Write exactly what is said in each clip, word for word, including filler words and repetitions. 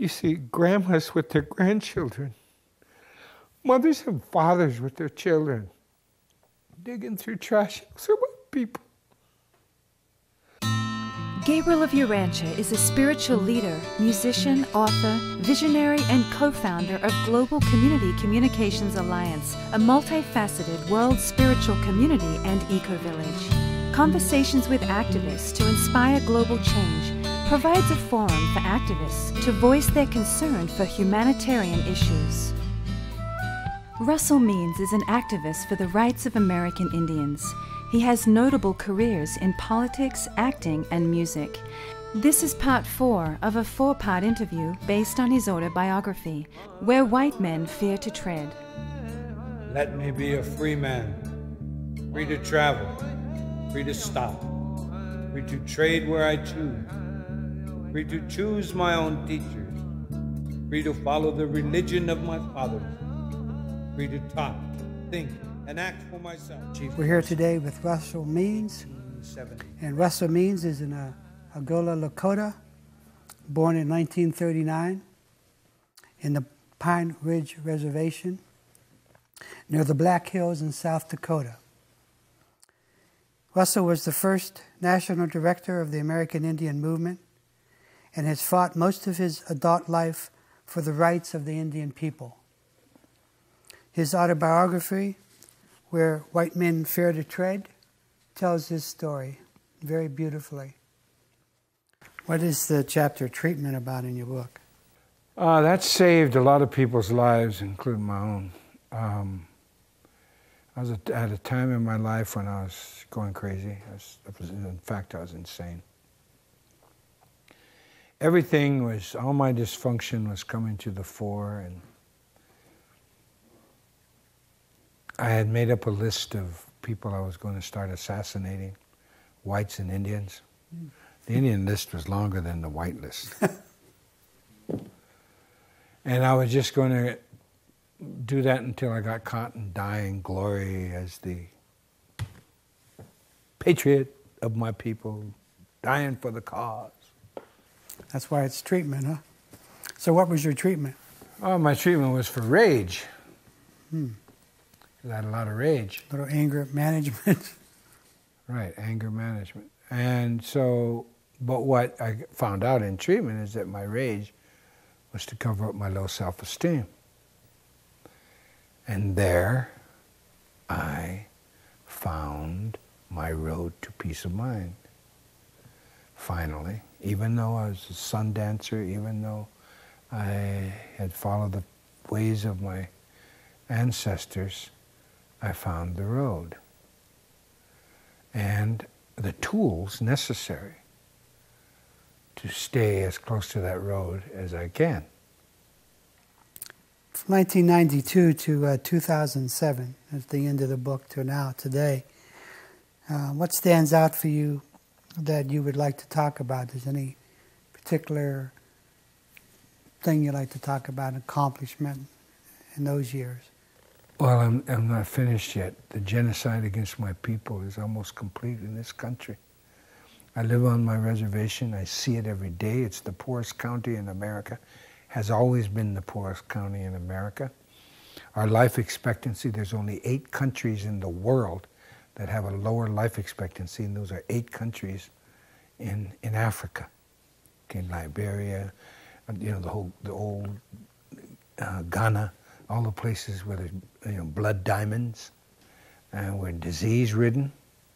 You see grandmas with their grandchildren, mothers and fathers with their children, digging through trash. Those are my people. Gabriel of Urantia is a spiritual leader, musician, author, visionary, and co-founder of Global Community Communications Alliance, a multifaceted world spiritual community and eco-village. Conversations with activists to inspire global change provides a forum for activists to voice their concern for humanitarian issues. Russell Means is an activist for the rights of American Indians. He has notable careers in politics, acting, and music. This is part four of a four-part interview based on his autobiography, Where White Men Fear to Tread. Let me be a free man, free to travel, free to stop, free to trade where I choose, free to choose my own teachers, free to follow the religion of my fathers, free to talk, think, and act for myself. We're here today with Russell Means, and Russell Means is in uh, Oglala, Lakota, born in nineteen thirty-nine in the Pine Ridge Reservation near the Black Hills in South Dakota. Russell was the first national director of the American Indian Movement and has fought most of his adult life for the rights of the Indian people. His autobiography, Where White Men Fear to Tread, tells his story very beautifully. What is the chapter Treatment about in your book? Uh, that saved a lot of people's lives, including my own. Um, I was at a time in my life when I was going crazy. I was, I was, in fact, I was insane. Everything was, all my dysfunction was coming to the fore, and I had made up a list of people I was going to start assassinating, whites and Indians. Mm. The Indian list was longer than the white list. And I was just going to do that until I got caught and die in glory as the patriot of my people, dying for the cause. That's why it's treatment, huh? So what was your treatment? Oh, my treatment was for rage. Hmm. I had a lot of rage. A little anger management. Right, anger management. And so, but what I found out in treatment is that my rage was to cover up my low self-esteem. And there I found my road to peace of mind. Finally, even though I was a sun dancer, even though I had followed the ways of my ancestors, I found the road and the tools necessary to stay as close to that road as I can. From nineteen ninety-two to uh, two thousand seven, at the end of the book, to now, today, uh, what stands out for you that you would like to talk about? Is any particular thing you'd like to talk about, accomplishment in those years? Well, I'm, I'm not finished yet. The genocide against my people is almost complete in this country. I live on my reservation. I see it every day. It's the poorest county in America. Has always been the poorest county in America. Our life expectancy, there's only eight countries in the world that have a lower life expectancy, and those are eight countries in, in Africa. Okay, Liberia, you know, the whole, the old uh, Ghana, all the places where there's, you know, blood diamonds, and we're disease-ridden.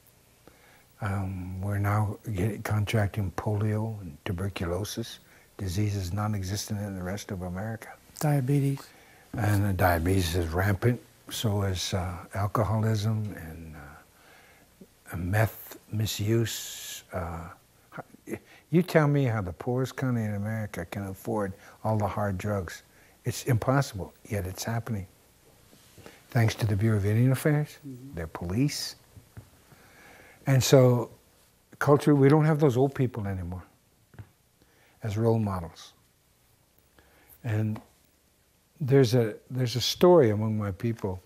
Um, we're now getting, contracting polio and tuberculosis, diseases non-existent in the rest of America. Diabetes. And uh, diabetes is rampant, so is uh, alcoholism and uh, meth misuse. Uh, you tell me how the poorest county in America can afford all the hard drugs. It's impossible, yet it's happening. Thanks to the Bureau of Indian Affairs, mm-hmm. their police. And so, culture, we don't have those old people anymore as role models. And there's a, there's a story among my people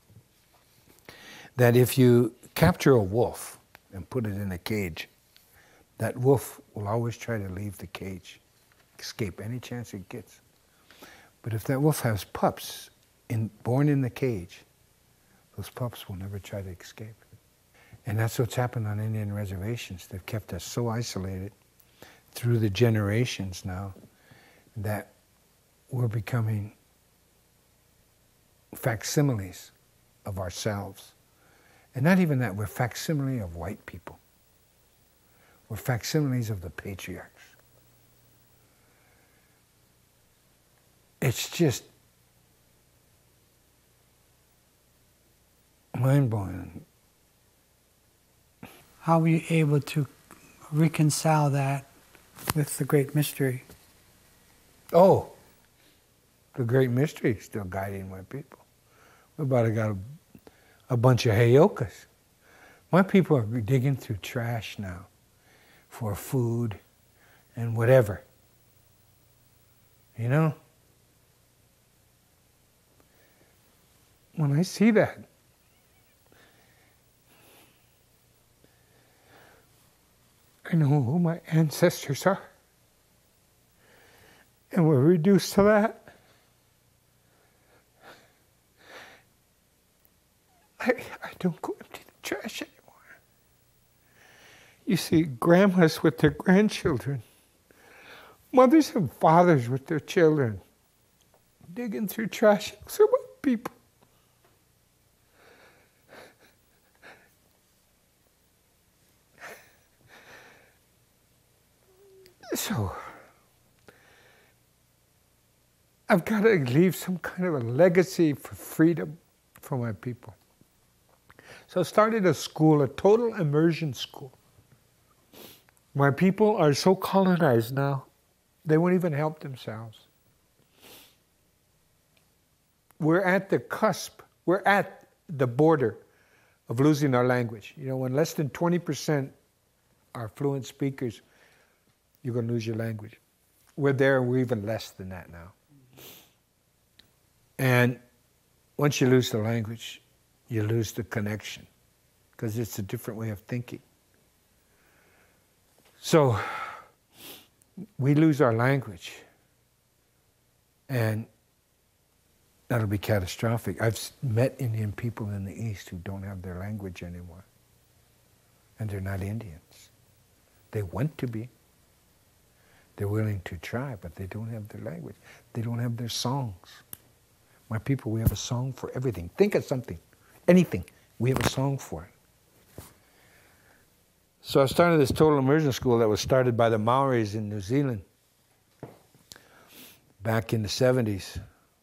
that if you capture a wolf and put it in a cage, that wolf will always try to leave the cage. escape any chance it gets. But if that wolf has pups in, born in the cage, those pups will never try to escape. And that's what's happened on Indian reservations. They've kept us so isolated through the generations now that we're becoming facsimiles of ourselves. And not even that, we're facsimile of white people. We're facsimiles of the patriarchs. It's just mind-blowing. How were you able to reconcile that with the great mystery? Oh, the great mystery is still guiding my people. We've about got a, a bunch of heyokas. My people are digging through trash now for food and whatever. You know? When I see that, I know who my ancestors are. And we're reduced to that. I, I don't go empty the trash anymore. You see grandmas with their grandchildren, mothers and fathers with their children, digging through trash. Those are my people. So, I've got to leave some kind of a legacy for freedom for my people. So I started a school, a total immersion school. My people are so colonized now, they won't even help themselves. We're at the cusp, we're at the border of losing our language. You know, when less than twenty percent are fluent speakers, you're going to lose your language. We're there, we're even less than that now. And once you lose the language, you lose the connection, because it's a different way of thinking. So, we lose our language, and that'll be catastrophic. I've met Indian people in the East who don't have their language anymore, and they're not Indians. They want to be. They're willing to try, but they don't have their language. They don't have their songs. My people, we have a song for everything. Think of something, anything, we have a song for it. So I started this total immersion school that was started by the Maoris in New Zealand back in the seventies.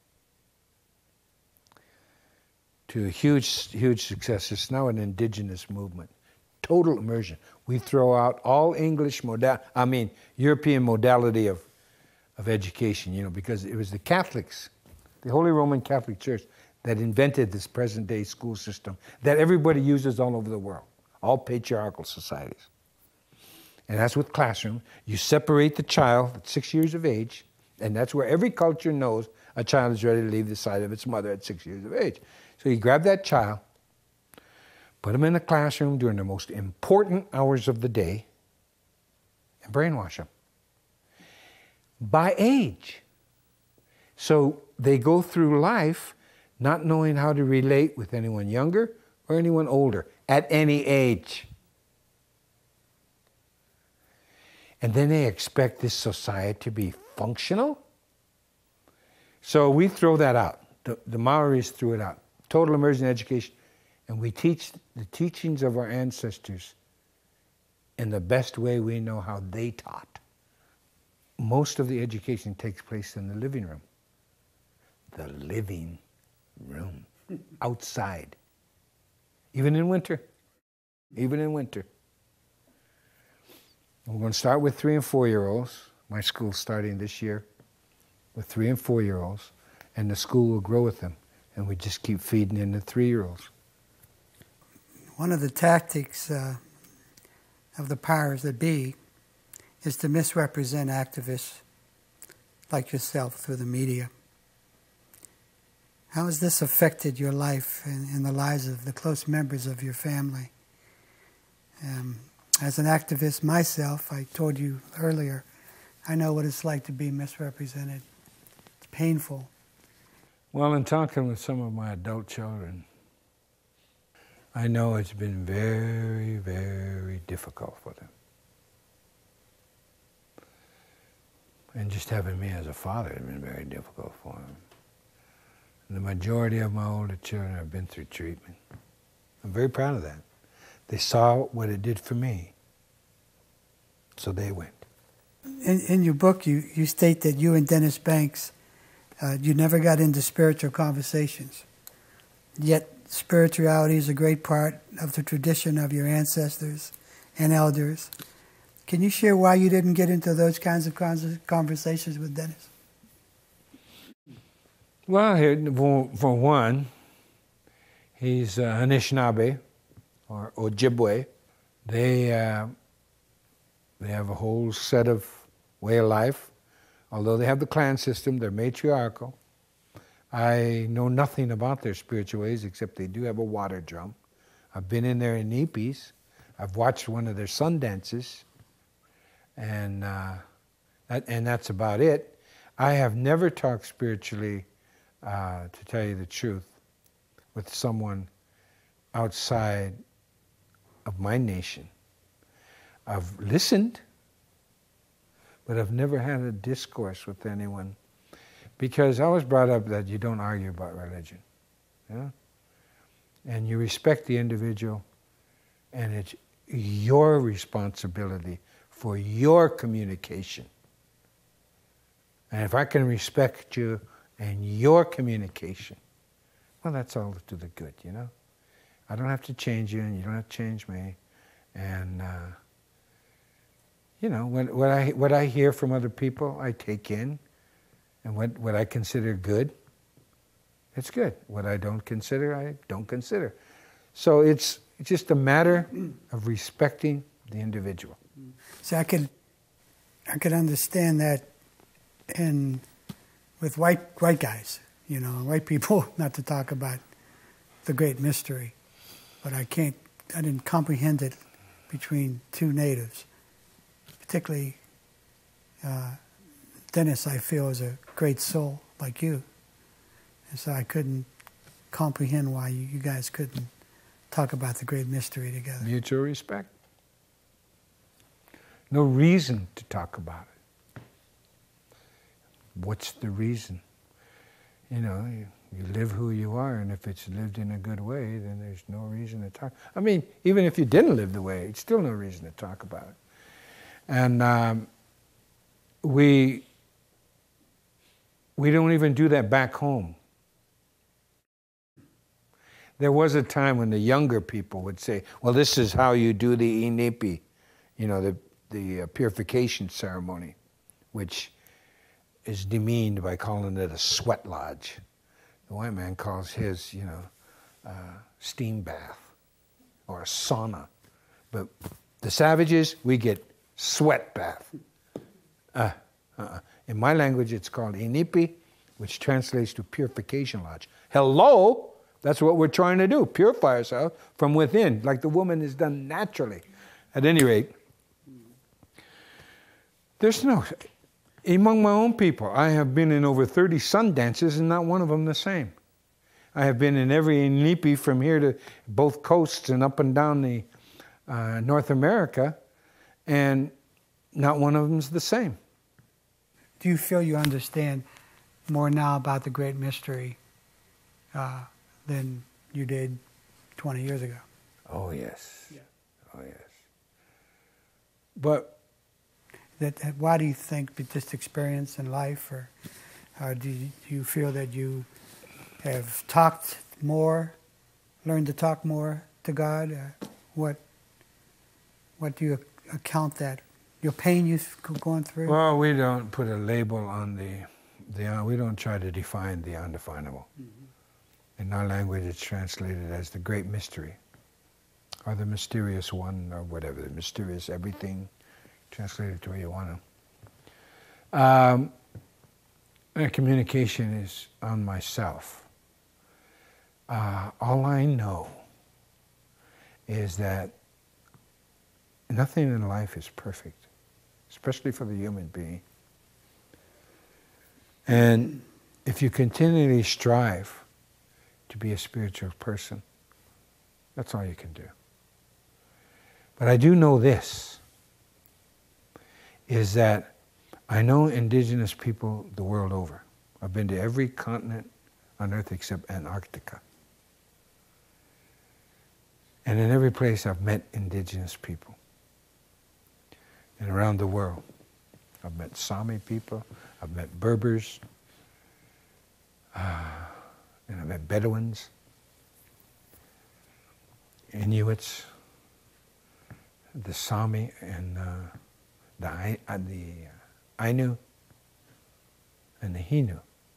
To a huge, huge success. It's now an indigenous movement. Total immersion. We throw out all English modal, I mean, European modality of, of education, you know, because it was the Catholics, the Holy Roman Catholic Church, that invented this present-day school system that everybody uses all over the world, all patriarchal societies. And that's with classroom. You separate the child at six years of age, and that's where every culture knows a child is ready to leave the side of its mother at six years of age. So you grab that child, put them in the classroom during the most important hours of the day, and brainwash them. By age. So they go through life not knowing how to relate with anyone younger or anyone older at any age. And then they expect this society to be functional. So we throw that out. The, the Maoris threw it out. Total immersion education. And we teach the teachings of our ancestors in the best way we know how they taught. Most of the education takes place in the living room. The living room. Outside. Even in winter. Even in winter. We're going to start with three and four-year-olds. My school's starting this year with three and four-year-olds. And the school will grow with them. And we just keep feeding in the three-year-olds. One of the tactics uh, of the powers that be is to misrepresent activists like yourself through the media. How has this affected your life and, and the lives of the close members of your family? Um, as an activist myself, I told you earlier, I know what it's like to be misrepresented. It's painful. Well, in talking with some of my adult children, I know it's been very, very difficult for them. And just having me as a father has been very difficult for them. And the majority of my older children have been through treatment. I'm very proud of that. They saw what it did for me, so they went. In, in your book, you, you state that you and Dennis Banks, uh, you never got into spiritual conversations. Yet spirituality is a great part of the tradition of your ancestors and elders. Can you share why you didn't get into those kinds of conversations with Dennis? Well, for, for one, he's uh, Anishinaabe, or Ojibwe. They, uh, they have a whole set of way of life. Although they have the clan system, they're matriarchal. I know nothing about their spiritual ways except they do have a water drum. I've been in their inipis. I've watched one of their sun dances. And, uh, that, and that's about it. I have never talked spiritually, uh, to tell you the truth, with someone outside of my nation. I've listened, but I've never had a discourse with anyone, because I was brought up that you don't argue about religion, yeah? And you respect the individual, and it's your responsibility for your communication. And if I can respect you and your communication, well, that's all to the good, you know? I don't have to change you, and you don't have to change me. And, uh, you know, what, what, I, what I hear from other people, I take in. And what, what I consider good, it's good. What I don't consider, I don't consider. So it's just a matter of respecting the individual. So I could, I could understand that in, with white, white guys, you know, white people, not to talk about the great mystery, but I can't, I didn't comprehend it between two natives, particularly uh, Dennis, I feel, is a great soul like you. And so I couldn't comprehend why you, you guys couldn't talk about the great mystery together. Mutual respect. No reason to talk about it. What's the reason? You know, you, you live who you are, and if it's lived in a good way, then there's no reason to talk. I mean, even if you didn't live the way, it's still no reason to talk about it. And um, we... We don't even do that back home. There was a time when the younger people would say, well, this is how you do the inipi, you know, the, the uh, purification ceremony, which is demeaned by calling it a sweat lodge. The white man calls his, you know, uh, steam bath or a sauna. But the savages, we get sweat bath. Uh, uh-uh. In my language, it's called inipi, which translates to purification lodge. Hello, that's what we're trying to do, purify ourselves from within, like the woman is done naturally. At any rate, there's no, among my own people, I have been in over thirty sun dances and not one of them the same. I have been in every inipi from here to both coasts and up and down the uh, North America, and not one of them's the same. Do you feel you understand more now about the great mystery uh, than you did twenty years ago? Oh, yes. Yeah. Oh, yes. But that, that, why do you think just experience in life, or, or do, you, do you feel that you have talked more, learned to talk more to God? Uh, what, what do you account that? Your pain you've gone through? Well, we don't put a label on the, the uh, we don't try to define the undefinable. Mm-hmm. In our language, it's translated as the great mystery, or the mysterious one, or whatever, the mysterious everything, translate it to where you want to. Um, and communication is on myself. Uh, all I know is that nothing in life is perfect, especially for the human being. And if you continually strive to be a spiritual person, that's all you can do. But I do know this, is that I know indigenous people the world over. I've been to every continent on Earth except Antarctica. And in every place I've met indigenous people. And around the world. I've met Sami people, I've met Berbers, uh, and I've met Bedouins, Inuits, the Sami, and uh, the, I, uh, the Ainu, and the Hinu.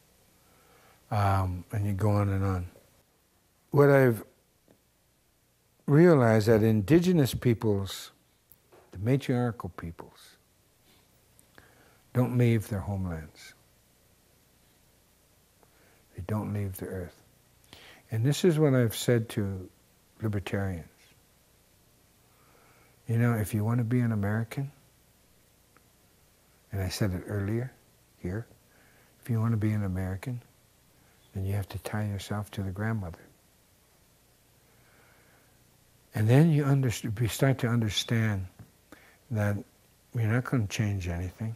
Um, and you go on and on. What I've realized that indigenous peoples, the matriarchal peoples, don't leave their homelands. They don't leave the earth. And this is what I've said to libertarians. You know, if you want to be an American, and I said it earlier here, if you want to be an American, then you have to tie yourself to the grandmother. And then you, underst- you start to understand that you're not going to change anything.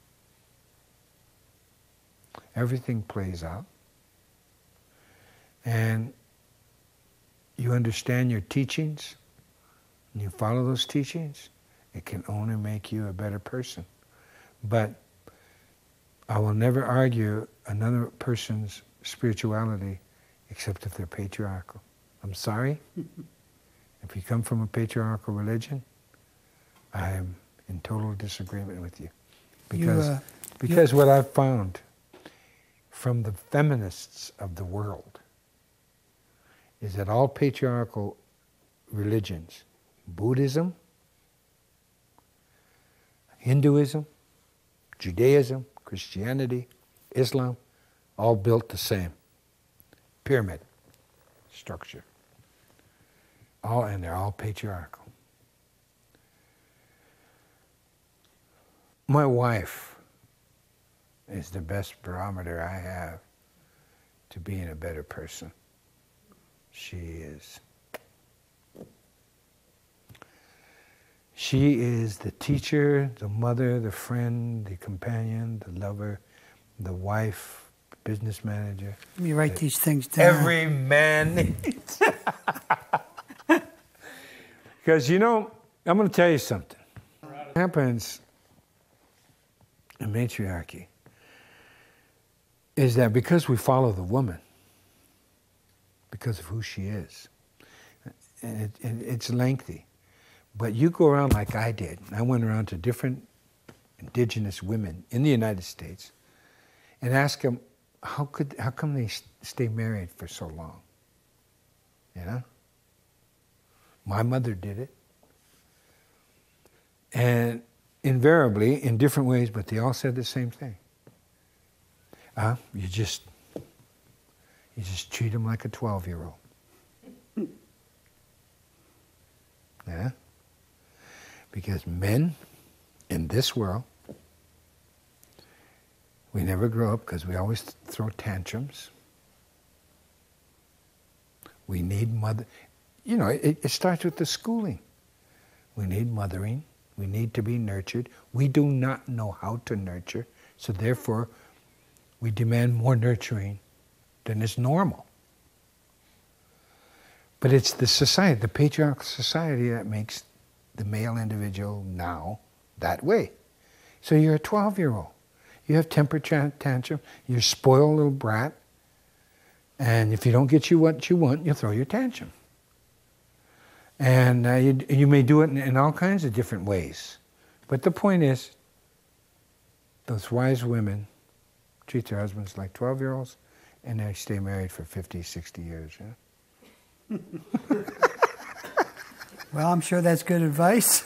Everything plays out. And you understand your teachings, and you follow those teachings, it can only make you a better person. But I will never argue another person's spirituality except if they're patriarchal. I'm sorry. If you come from a patriarchal religion, I'm in total disagreement with you. Because, You, uh, because what I've found from the feminists of the world is that all patriarchal religions, Buddhism, Hinduism, Judaism, Christianity, Islam, all built the same pyramid structure. All, and they're all patriarchal. My wife is the best barometer I have to being a better person. She is. She is the teacher, the mother, the friend, the companion, the lover, the wife, the business manager. Let me write these things down. Every man needs. Because, you know, I'm going to tell you something. What happens in matriarchy is that because we follow the woman, because of who she is, and it, and it's lengthy, but you go around like I did. I went around to different indigenous women in the United States and asked them, how could, how come they stay married for so long? You know? My mother did it. And invariably, in different ways, but they all said the same thing. Uh, you just, you just treat them like a twelve-year-old. Yeah? Because men in this world, we never grow up because we always throw tantrums. We need mother. You know, it, it starts with the schooling. We need mothering. We need to be nurtured. We do not know how to nurture, so therefore we demand more nurturing than is normal. But it's the society, the patriarchal society, that makes the male individual now that way. So you're a twelve-year-old. You have temper tantrum. You're a spoiled little brat. And if you don't get you what you want, you throw your tantrum. And uh, you, you may do it in, in all kinds of different ways. But the point is, those wise women treat their husbands like twelve-year-olds, and they stay married for fifty, sixty years. Yeah? Well, I'm sure that's good advice.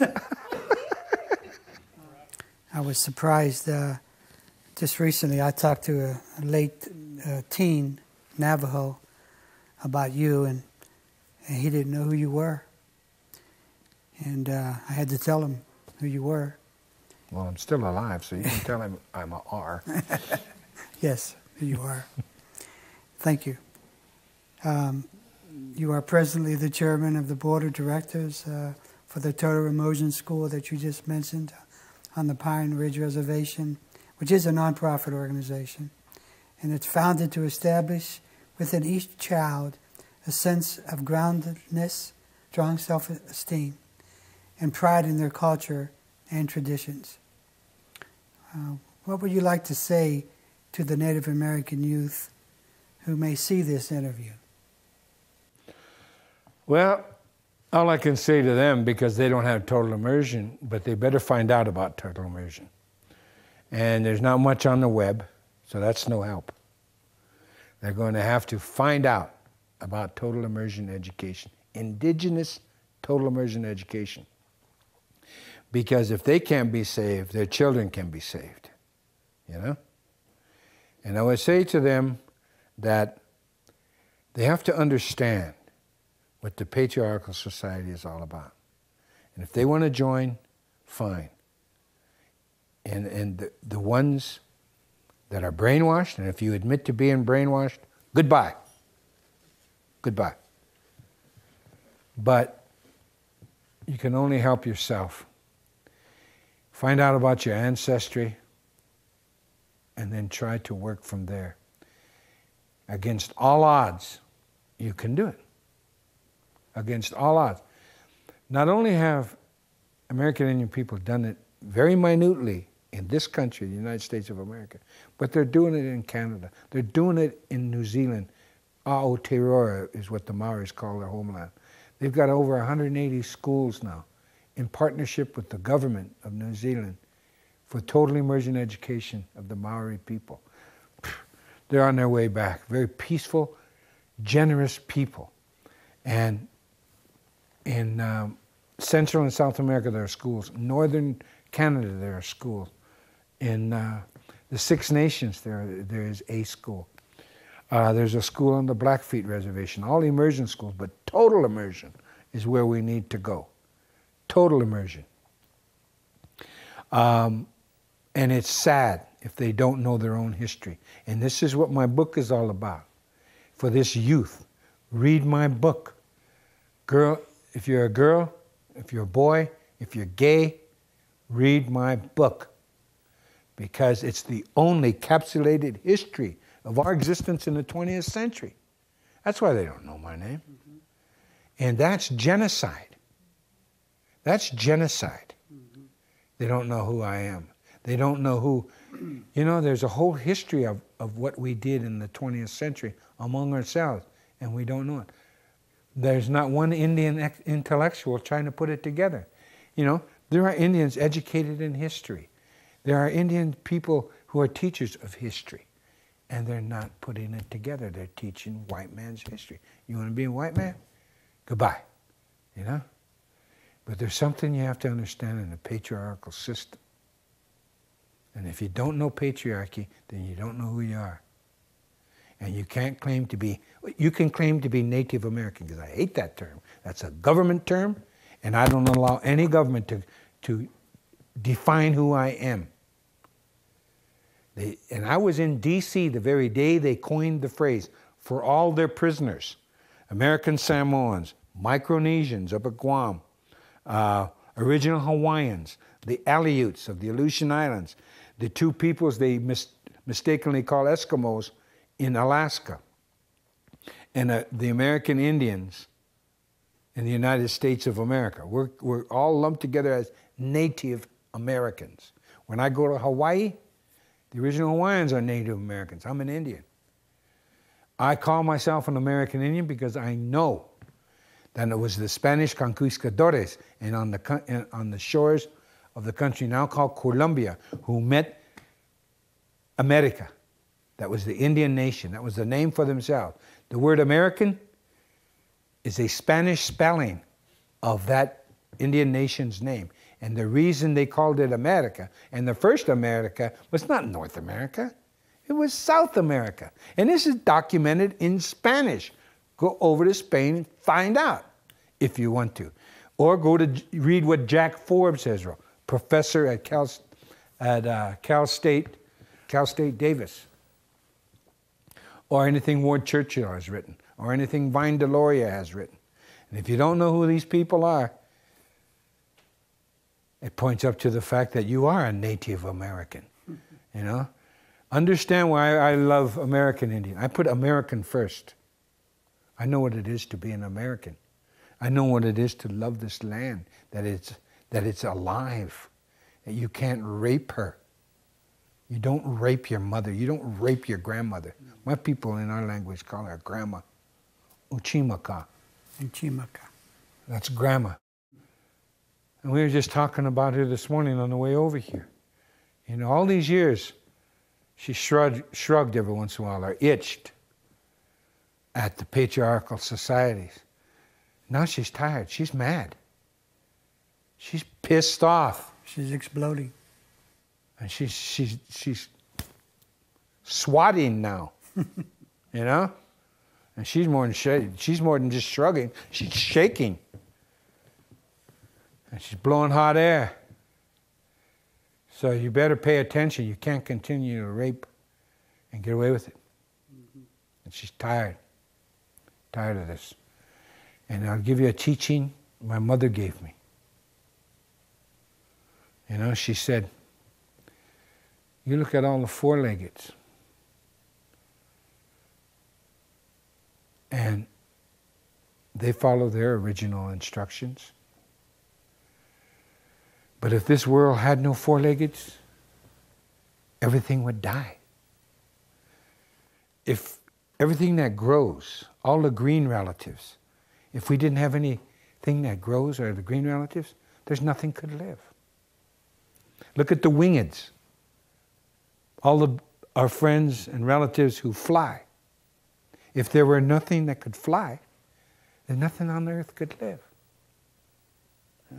I was surprised. Uh, just recently, I talked to a, a late uh, teen Navajo about you, and, and he didn't know who you were. And uh, I had to tell him who you were. Well, I'm still alive, so you can tell him I'm a R. Yes, you are. Thank you. Um, you are presently the chairman of the board of directors uh, for the Total Immersion School that you just mentioned on the Pine Ridge Reservation, which is a nonprofit organization. And it's founded to establish within each child a sense of groundedness, strong self-esteem, and pride in their culture and traditions. Uh, what would you like to say to the Native American youth who may see this interview? Well, all I can say to them, because they don't have total immersion, but they better find out about total immersion. And there's not much on the web, so that's no help. They're going to have to find out about total immersion education, indigenous total immersion education. Because if they can't be saved, their children can be saved, you know? And I would say to them that they have to understand what the patriarchal society is all about. And if they want to join, fine. And, and the, the ones that are brainwashed, and if you admit to being brainwashed, goodbye. Goodbye. But you can only help yourself. Find out about your ancestry, and then try to work from there. Against all odds, you can do it. Against all odds. Not only have American Indian people done it very minutely in this country, the United States of America, but they're doing it in Canada. They're doing it in New Zealand. Aotearoa is what the Maoris call their homeland. They've got over one hundred eighty schools now in partnership with the government of New Zealand for total immersion education of the Maori people. They're on their way back. Very peaceful, generous people. And in um, Central and South America, there are schools. In Northern Canada, there are schools. In uh, the Six Nations, there, there is a school. Uh, there's a school on the Blackfeet Reservation. All immersion schools, but total immersion is where we need to go. Total immersion. Um, and it's sad if they don't know their own history. And this is what my book is all about. For this youth, read my book. Girl, if you're a girl, if you're a boy, if you're gay, read my book. Because it's the only capsulated history of our existence in the twentieth century. That's why they don't know my name. Mm-hmm. And that's genocide. That's genocide. Mm-hmm. They don't know who I am. They don't know who, you know, there's a whole history of, of what we did in the twentieth century among ourselves, and we don't know it. There's not one Indian intellectual trying to put it together. You know, there are Indians educated in history. There are Indian people who are teachers of history, and they're not putting it together. They're teaching white man's history. You want to be a white man? Goodbye, you know? But there's something you have to understand in the patriarchal system. And if you don't know patriarchy, then you don't know who you are. And you can't claim to be, you can claim to be Native American, because I hate that term. That's a government term, and I don't allow any government to, to define who I am. They, and I was in D C the very day they coined the phrase for all their prisoners, American Samoans, Micronesians up at Guam, uh, original Hawaiians, the Aleuts of the Aleutian Islands, the two peoples they mis mistakenly call Eskimos in Alaska, and uh, the American Indians in the United States of America. We're, we're all lumped together as Native Americans. When I go to Hawaii, the original Hawaiians are Native Americans. I'm an Indian. I call myself an American Indian because I know that it was the Spanish conquistadores and on the, on the shores of the country now called Colombia who met America. That was the Indian nation. That was the name for themselves. The word American is a Spanish spelling of that Indian nation's name. And the reason they called it America, and the first America was not North America, it was South America. And this is documented in Spanish. Go over to Spain and find out if you want to. Or go to read what Jack Forbes has wrote, professor at Cal, at, uh, Cal State, Cal State Davis. or anything Ward Churchill has written, or anything Vine Deloria has written. And if you don't know who these people are, it points up to the fact that you are a Native American, you know? Understand why I love American Indian. I put American first. I know what it is to be an American. I know what it is to love this land, that it's, that it's alive, that you can't rape her. You don't rape your mother. You don't rape your grandmother. My people in our language call her grandma. Uchimaka. Uchimaka. That's grandma. And we were just talking about her this morning on the way over here. You know, all these years, she shrugged, shrugged every once in a while, or itched at the patriarchal societies. Now she's tired. She's mad. She's pissed off. She's exploding. And she's, she's, she's swatting now, you know? And she's more than sh- she's more than just shrugging. She's shaking. And she's blowing hot air. So you better pay attention. You can't continue to rape and get away with it. Mm-hmm. And she's tired. Tired of this. And I'll give you a teaching my mother gave me. You know, she said, you look at all the four-leggeds, and they follow their original instructions. But if this world had no four-leggeds, everything would die. If everything that grows, all the green relatives, if we didn't have anything that grows or the green relatives, there's nothing could live. Look at the wingeds. All the, our friends and relatives who fly. If there were nothing that could fly, then nothing on earth could live. Yeah?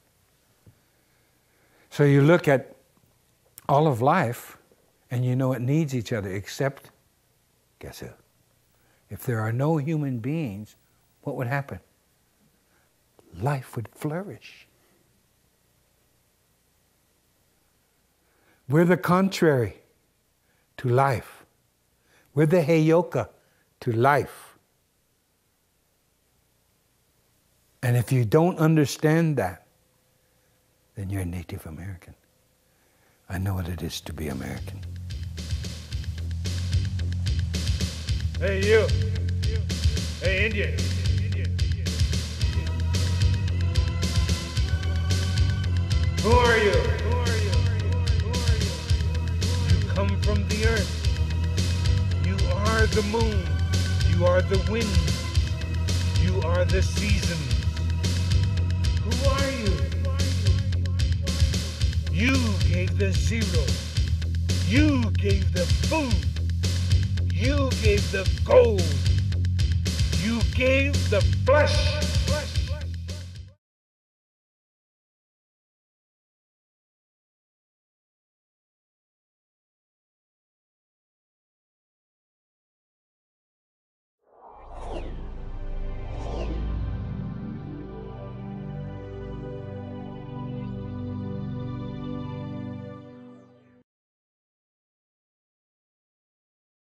So you look at all of life, and you know it needs each other, except, guess who? If there are no human beings, what would happen? Life would flourish. We're the contrary to life. We're the heyoka to life. And if you don't understand that, then you're a Native American. I know what it is to be American. Hey, you. Hey, Indian. Who are you? Who are you? Who are you? You come from the earth. You are the moon. You are the wind. You are the seasons. Who are you? You gave the zero. You gave the food. You gave the gold. You gave the flesh.